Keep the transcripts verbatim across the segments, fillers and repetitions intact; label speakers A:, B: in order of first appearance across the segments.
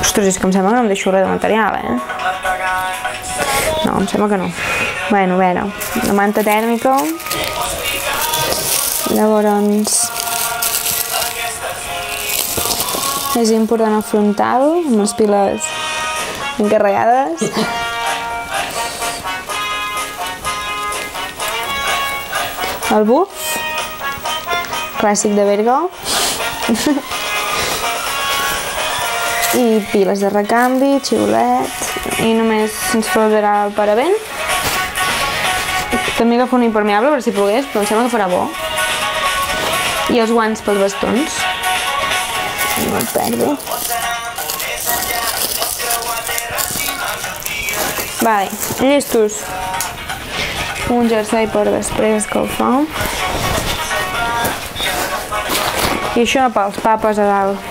A: Ostres, és que em sembla que no em deixo res de material, eh? No, em sembla que no. Bueno, a veure, una manta tèrmica. Llavors... és important el frontal, amb les piles encarregades. El buf, clàssic de Bergo. I piles de recanvi, xiulet, i només ens faltarà el paravent. També agafo un impermeable per si pogués, però em sembla que farà bo. I els guants pels bastons. No el perdo. Vale, llestos. Un jersei per després escalfar. I això pels papes a dalt.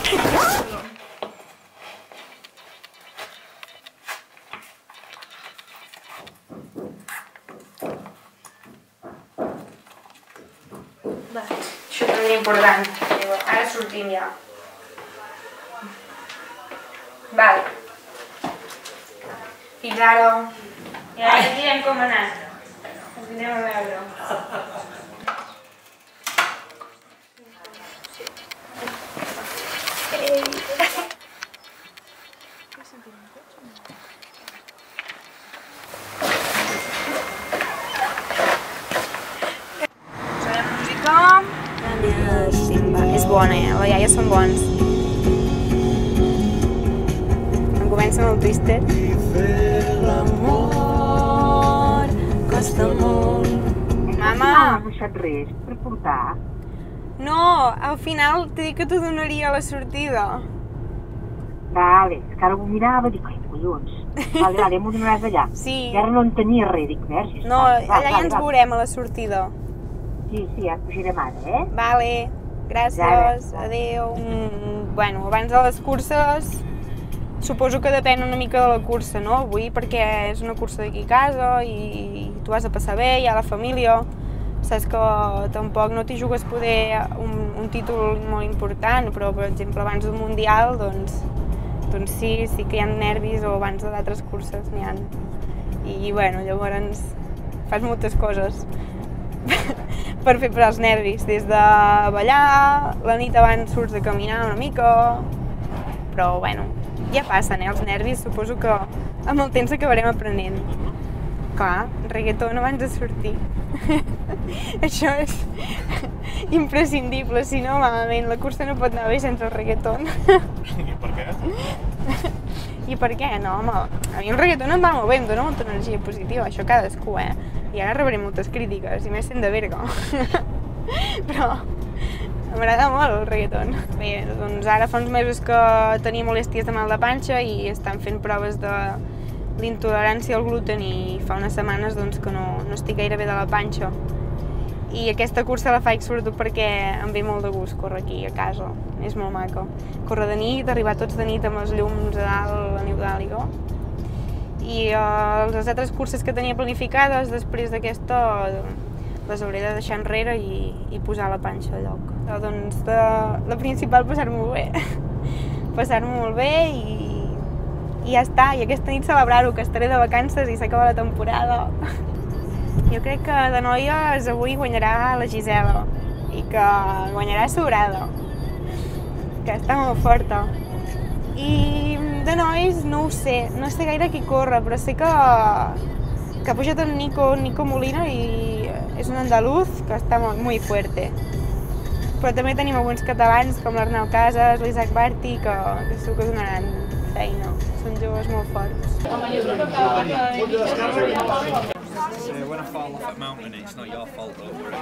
A: Això també és important. Ara sortim ja. Vale. Fins ara. I ara ja direm com ha anat. Ens anem a veure. Posarem música. És bona, eh? Les iaies són bons. Comença amb el Twister. I fer l'amor costa molt. Mama!
B: No has deixat res per portar?
A: No, al final t'he dit que t'ho donaria a la sortida.
B: Vale, és que ara ho mirava i dic, ai, collons. Vale, vale, m'ho donaràs allà.
A: Sí.
B: I ara no en tenia res, dic, verge.
A: No, allà ja ens veurem a la sortida.
B: Sí, sí, ja pujarem ara, eh?
A: Vale, gràcies, adeu. Bueno, abans de les curses, suposo que depèn una mica de la cursa, no? Avui perquè és una cursa d'aquí a casa i tu has de passar bé, hi ha la família. Saps que tampoc no t'hi jugues poder un, un títol molt important, però per exemple abans d'un mundial, doncs, doncs sí, sí que hi ha nervis, o abans d'altres curses n'hi ha. I bueno, llavors fas moltes coses per fer per als nervis, des de ballar, la nit abans surts de caminar una mica, però bueno, ja passen, eh, els nervis, suposo que amb el temps acabarem aprenent. Clar, reggaeton abans de sortir. Això és imprescindible, si no, malament, la cursa no pot anar bé sense el reggaeton.
C: I per què?
A: I per què? No, home, a mi el reggaeton em va molt bé, em dona molta energia positiva, això cadascú, eh? I ara rebré moltes crítiques, i més sent de Berga. Però m'agrada molt el reggaeton. Bé, doncs ara fa uns mesos que tenia molèsties de mal de panxa i estan fent proves de l'intolerància al gluten i fa unes setmanes doncs, que no, no estic gaire bé de la panxa. I aquesta cursa la faig sobretot perquè em ve molt de gust córrer aquí a casa, és molt maca. Córrer de nit, arribar tots de nit amb els llums a dalt, a Niu d'Àliga. I uh, les altres curses que tenia planificades després d'aquesta les hauré de deixar enrere i, i posar la panxa a lloc. Uh, doncs de, la principal, passar-m'ho bé. Passar-m'ho molt bé i, i ja està. I aquesta nit celebrar-ho, que estaré de vacances i s'acaba la temporada. Jo crec que de noies avui guanyarà la Gisela i que guanyarà sobrada, que està molt forta. I de nois no ho sé, no sé gaire qui corre, però sé que, que ha pujat el Nico, Nico Molina i és un andaluz que està molt, muy fuerte. Però també tenim alguns catalans com l'Arnau Casas, l'Isaac Barti, que, que segur que donaran feina. Són joves molt forts.
C: So when I fall off that mountain, it's not your fault, don't worry.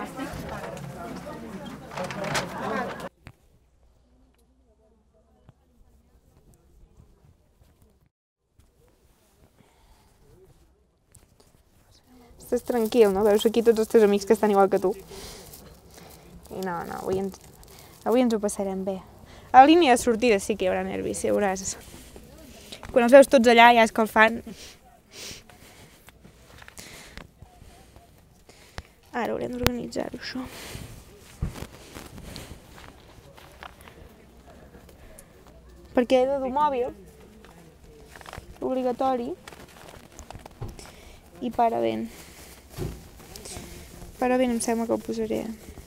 A: Estàs tranquil, no? Veus aquí tots els teus amics que estan igual que tu. I no, no, avui ens, avui ens ho passarem bé. A la línia de sortida sí que hi haurà nervis, ja veuràs. Quan els veus tots allà ja escalfant. Ara haurem d'organitzar-ho, això. perquè he de dur mòbil, obligatori, i paravent. Paravent em sembla que ho posaré.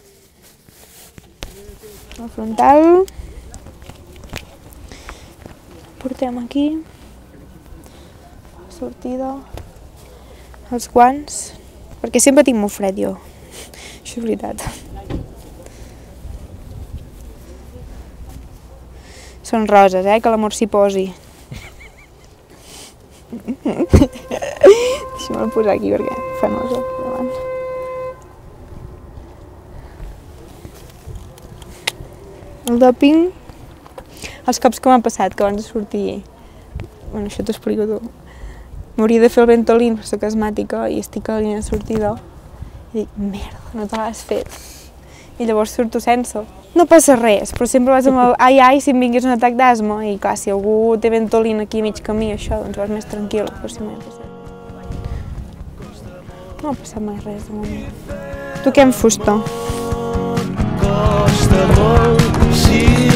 A: El frontal. Portem aquí. Sortida. Els guants. Perquè sempre tinc molt fred jo. Això és veritat. Són roses, eh? Que l'amor s'hi posi. Deixa'm-el posar aquí perquè fa nosa davant. El doping, els cops que m'ha passat, que abans de sortir, bueno, això t'ho explico tu, m'hauria de fer el Ventolin per soc asmàtica i estic a la línia de sortida i dic, merda, no te l'has fet. I llavors surto sense. No passa res, però sempre vas amb el ai ai si em vingués un atac d'asma i clar, si algú té Ventolin aquí a mig camí, això, doncs vas més tranquil, però si m'ha passat. No ha passat mai res de moment. Toquem fusta. Costa molt, sí.